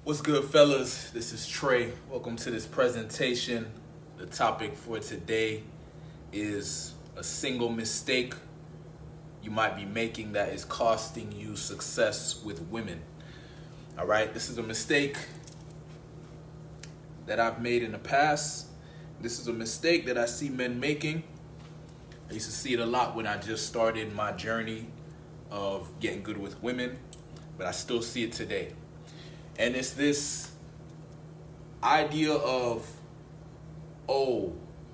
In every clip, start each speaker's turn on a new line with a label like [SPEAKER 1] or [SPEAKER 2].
[SPEAKER 1] What's good, fellas? This is Trey. Welcome to this presentation. The topic for today is a single mistake you might be making that is costing you success with women. All right, this is a mistake that I've made in the past. This is a mistake that I see men making. I used to see it a lot when I just started my journey of getting good with women, but I still see it today. And it's this idea of, oh,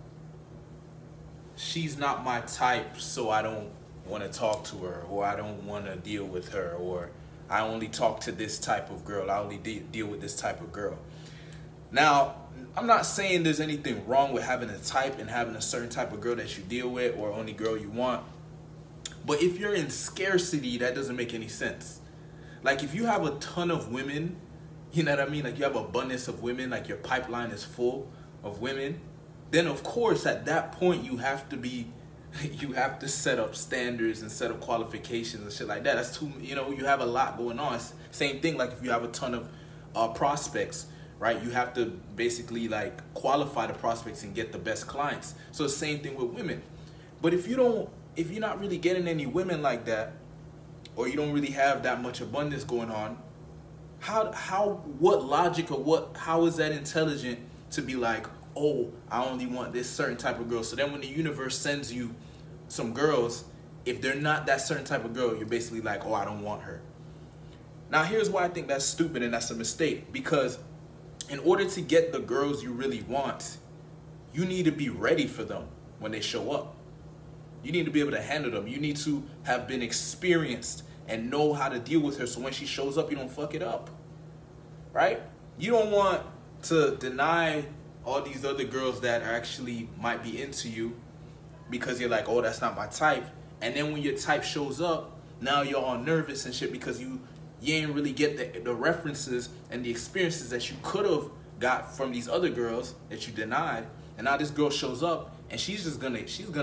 [SPEAKER 1] she's not my type, so I don't want to talk to her, or I don't want to deal with her, or I only talk to this type of girl, I only deal with this type of girl. Now, I'm not saying there's anything wrong with having a type and having a certain type of girl that you deal with or only girl you want. But if you're in scarcity, that doesn't make any sense. Like if you have a ton of women, you know what I mean? Like you have abundance of women, like your pipeline is full of women, then of course at that point you have to set up standards and set up qualifications and shit like that. That's too, you have a lot going on. Same thing like if you have a ton of prospects, right? You have to basically like qualify the prospects and get the best clients. So the same thing with women. But if you're not really getting any women like that, or you don't really have that much abundance going on, what logic or how is that intelligent to be like, oh, I only want this certain type of girl? So then when the universe sends you some girls, if they're not that certain type of girl, you're basically like, oh, I don't want her. Now here's why I think that's stupid and that's a mistake. Because in order to get the girls you really want, you need to be ready for them when they show up. You need to be able to handle them. You need to have been experienced and know how to deal with her, so when she shows up, you don't fuck it up, right? You don't want to deny all these other girls that actually might be into you because you're like, oh, that's not my type. And then when your type shows up, now you're all nervous and shit because you ain't really get the references and the experiences that you could have got from these other girls that you denied. And now this girl shows up and she's gonna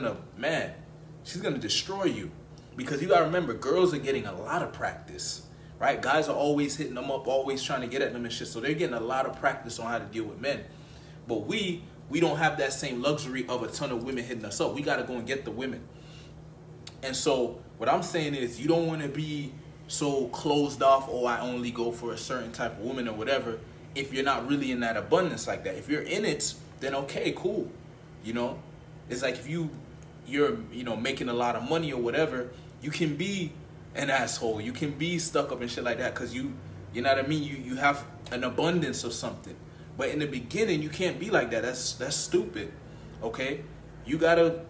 [SPEAKER 1] destroy you. Because you gotta remember, girls are getting a lot of practice, right? Guys are always hitting them up, always trying to get at them and shit. So they're getting a lot of practice on how to deal with men. But we don't have that same luxury of a ton of women hitting us up. We gotta go and get the women. And so what I'm saying is you don't wanna be so closed off, oh, I only go for a certain type of woman or whatever, if you're not really in that abundance like that. If you're in it, then okay, cool. It's like if you're making a lot of money or whatever, you can be an asshole. You can be stuck up and shit like that because you know what I mean? You have an abundance of something. But in the beginning, you can't be like that. That's stupid, okay? You gotta,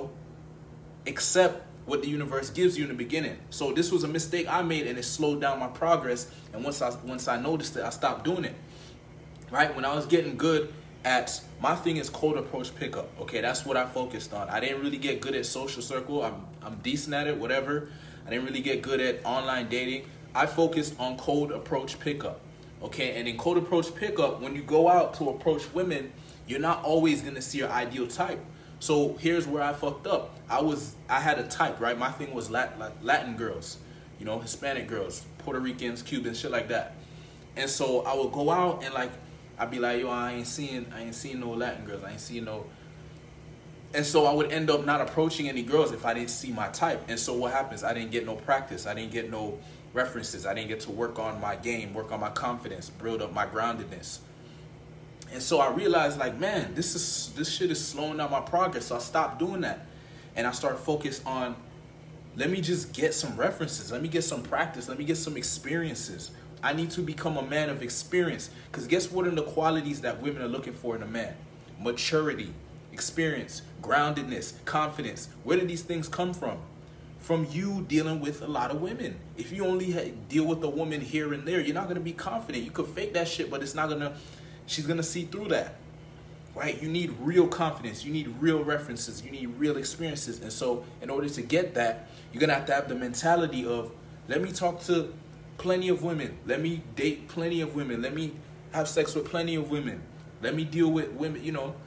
[SPEAKER 1] accept what the universe gives you in the beginning. So this was a mistake I made and it slowed down my progress. And once I noticed it, I stopped doing it, right? When I was getting good at, my thing is cold approach pickup, okay? That's what I focused on. I didn't really get good at social circle. I'm decent at it, whatever. I didn't really get good at online dating. I focused on cold approach pickup, okay? And in cold approach pickup, when you go out to approach women, you're not always gonna see your ideal type. So here's where I fucked up. I had a type, right? My thing was Latin girls, Hispanic girls, Puerto Ricans, Cubans, shit like that. And so I would go out and I'd be like, yo, I ain't seeing no Latin girls. I ain't seeing no. And so I would end up not approaching any girls if I didn't see my type. And so what happens? I didn't get no practice. I didn't get no references. I didn't get to work on my game, work on my confidence, build up my groundedness. And so I realized, like, man, this shit is slowing down my progress. So I stopped doing that. And I started focused on, let me just get some references. Let me get some practice. Let me get some experiences. I need to become a man of experience. Because guess what are the qualities that women are looking for in a man? Maturity, experience, groundedness, confidence. Where do these things come from? From you dealing with a lot of women. If you only deal with a woman here and there, you're not going to be confident. You could fake that shit, but she's going to see through that. Right? You need real confidence. You need real references. You need real experiences. And so in order to get that, you're going to have the mentality of, let me talk to plenty of women. Let me date plenty of women. Let me have sex with plenty of women. Let me deal with women,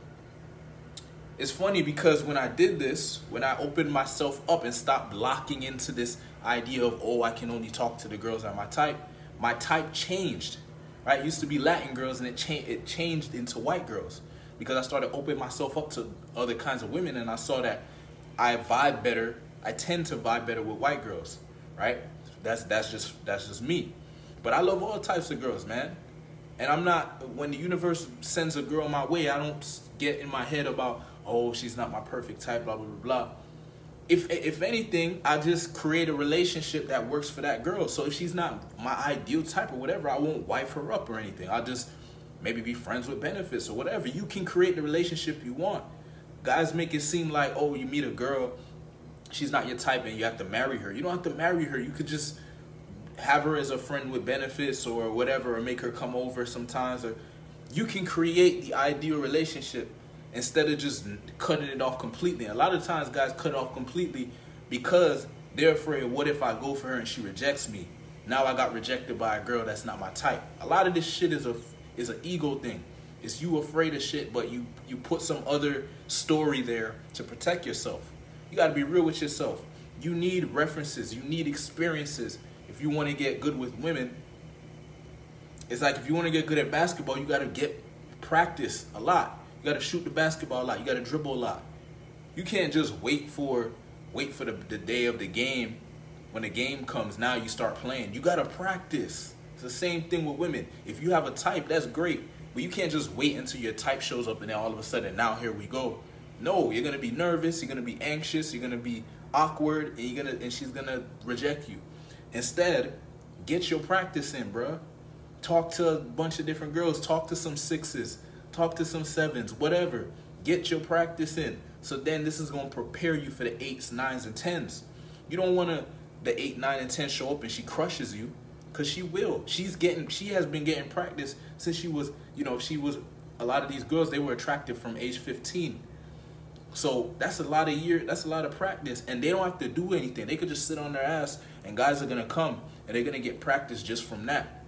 [SPEAKER 1] It's funny because when I did this, when I opened myself up and stopped locking into this idea of, oh, I can only talk to the girls that are my type changed. right? It used to be Latin girls, and it changed into white girls because I started opening myself up to other kinds of women, and I saw that I vibe better. I tend to vibe better with white girls, right? That's just me. But I love all types of girls, man. And I'm not, when the universe sends a girl my way, I don't get in my head about, oh, she's not my perfect type, blah, blah, blah, blah. If anything, I just create a relationship that works for that girl. So if she's not my ideal type or whatever, I won't wife her up or anything. I'll just maybe be friends with benefits or whatever. You can create the relationship you want. Guys make it seem like, oh, you meet a girl, she's not your type and you have to marry her. You don't have to marry her. You could just have her as a friend with benefits or whatever, or make her come over sometimes. Or you can create the ideal relationship instead of just cutting it off completely. A lot of times guys cut it off completely because they're afraid, what if I go for her and she rejects me? Now I got rejected by a girl that's not my type. A lot of this shit is an ego thing. It's you afraid of shit, but you put some other story there to protect yourself. You got to be real with yourself. You need references. You need experiences. If you want to get good with women, it's like if you want to get good at basketball, you got to get practice a lot. You got to shoot the basketball a lot. You got to dribble a lot. You can't just wait for the day of the game. When the game comes, now you start playing. You got to practice. It's the same thing with women. If you have a type, that's great. But you can't just wait until your type shows up and then all of a sudden, now here we go. No, you're going to be nervous. You're going to be anxious. You're going to be awkward. And she's going to reject you. Instead, get your practice in, bruh. Talk to a bunch of different girls. Talk to some 6s. Talk to some 7s. Whatever. Get your practice in. So then this is going to prepare you for the 8s, 9s, and 10s. You don't want the 8, 9, and 10 show up and she crushes you. Because she will. She has been getting practice since she was, a lot of these girls, they were attractive from age 15. So that's a lot of years, that's a lot of practice, and they don't have to do anything. They could just sit on their ass, and guys are gonna come, and they're gonna get practice just from that.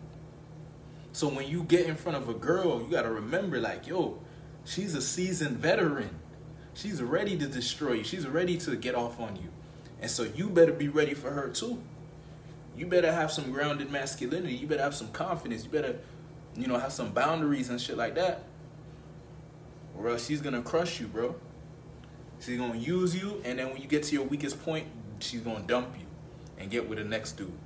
[SPEAKER 1] So when you get in front of a girl, you gotta remember, like, yo, she's a seasoned veteran. She's ready to destroy you. She's ready to get off on you. And so you better be ready for her too. You better have some grounded masculinity. You better have some confidence. You better, have some boundaries and shit like that. Or else she's gonna crush you, bro. She's gonna use you, and then when you get to your weakest point, she's gonna dump you and get with the next dude.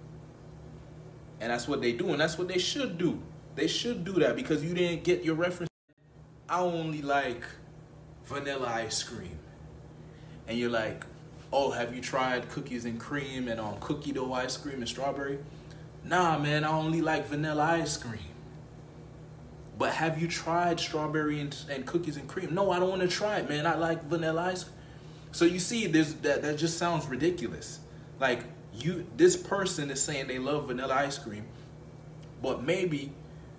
[SPEAKER 1] And that's what they do, and that's what they should do. They should do that because you didn't get your reference. I only like vanilla ice cream. And you're like, oh, have you tried cookies and cream and cookie dough ice cream and strawberry? Nah, man, I only like vanilla ice cream. But have you tried strawberry and cookies and cream? No, I don't want to try it, man. I like vanilla ice cream. So you see, that just sounds ridiculous. Like, this person is saying they love vanilla ice cream, but maybe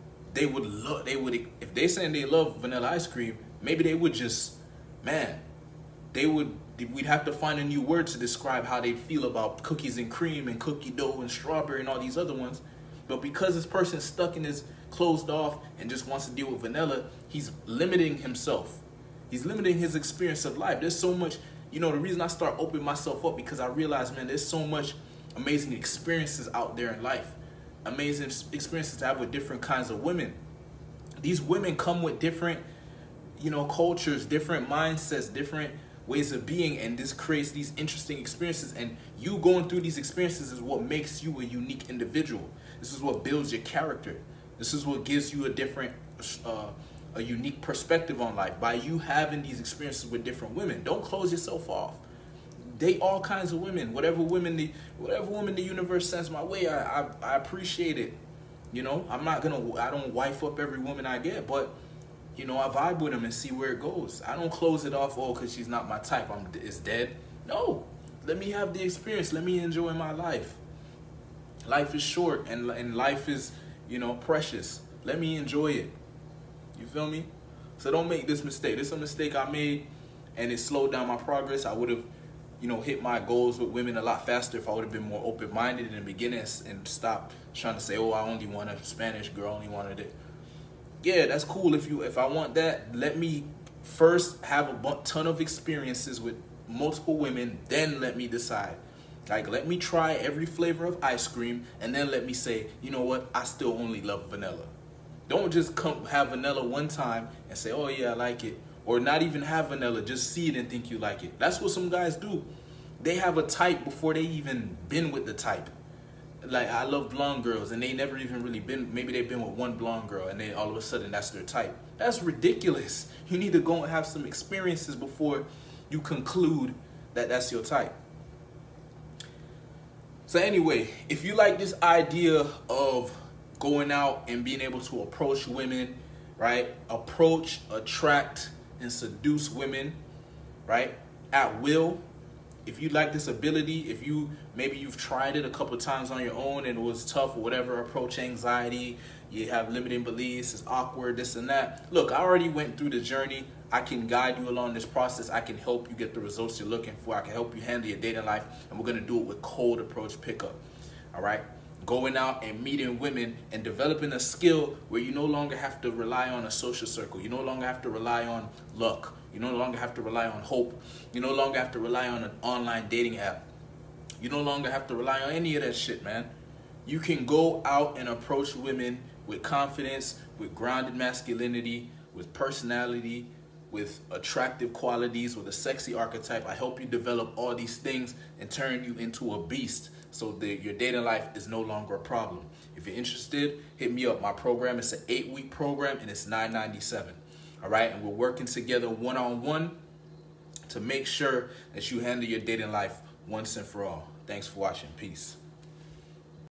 [SPEAKER 1] if they're saying they love vanilla ice cream, maybe they would just, we'd have to find a new word to describe how they feel about cookies and cream and cookie dough and strawberry and all these other ones. But because this person's stuck in his closed off and just wants to deal with vanilla, he's limiting himself. He's limiting his experience of life. There's so much, the reason I start opening myself up because I realize, man, there's so much amazing experiences out there in life. Amazing experiences to have with different kinds of women. These women come with different, cultures, different mindsets, different ways of being, and this creates these interesting experiences. And you going through these experiences is what makes you a unique individual. This is what builds your character. This is what gives you a different, a unique perspective on life. By you having these experiences with different women, don't close yourself off. Date all kinds of women. Whatever woman the universe sends my way, I appreciate it. I don't wife up every woman I get, but I vibe with them and see where it goes. I don't close it off, because she's not my type, it's dead. No, let me have the experience. Let me enjoy my life. Life is short, and life is, precious. Let me enjoy it. You feel me? So don't make this mistake. This is a mistake I made, and it slowed down my progress. I would have, hit my goals with women a lot faster if I would have been more open-minded in the beginning and stopped trying to say, oh, I only want a Spanish girl, only wanted it. Yeah, that's cool. If I want that, let me first have a ton of experiences with multiple women, then let me decide. Like, let me try every flavor of ice cream, and then let me say, you know what, I still only love vanilla. Don't just come have vanilla one time and say, oh yeah, I like it. Or not even have vanilla, just see it and think you like it. That's what some guys do. They have a type before they even been with the type. Like, I love blonde girls, and they never even really been, maybe they've been with one blonde girl, and then all of a sudden that's their type. That's ridiculous. You need to go and have some experiences before you conclude that that's your type. So anyway, if you like this idea of going out and being able to approach women, right? Approach, attract, and seduce women, right? At will. If you like this ability, if you, maybe you've tried it a couple of times on your own and it was tough or whatever, approach anxiety, you have limiting beliefs, it's awkward, this and that. Look, I already went through the journey. I can guide you along this process. I can help you get the results you're looking for. I can help you handle your dating life, and we're gonna do it with cold approach pickup, all right? Going out and meeting women and developing a skill where you no longer have to rely on a social circle. You no longer have to rely on luck. You no longer have to rely on hope. You no longer have to rely on an online dating app. You no longer have to rely on any of that shit, man. You can go out and approach women with confidence, with grounded masculinity, with personality, with attractive qualities, with a sexy archetype. I help you develop all these things and turn you into a beast so that your dating life is no longer a problem. If you're interested, hit me up. My program is an 8-week program and it's $9.97. All right, and we're working together one-on-one to make sure that you handle your dating life once and for all. Thanks for watching. Peace.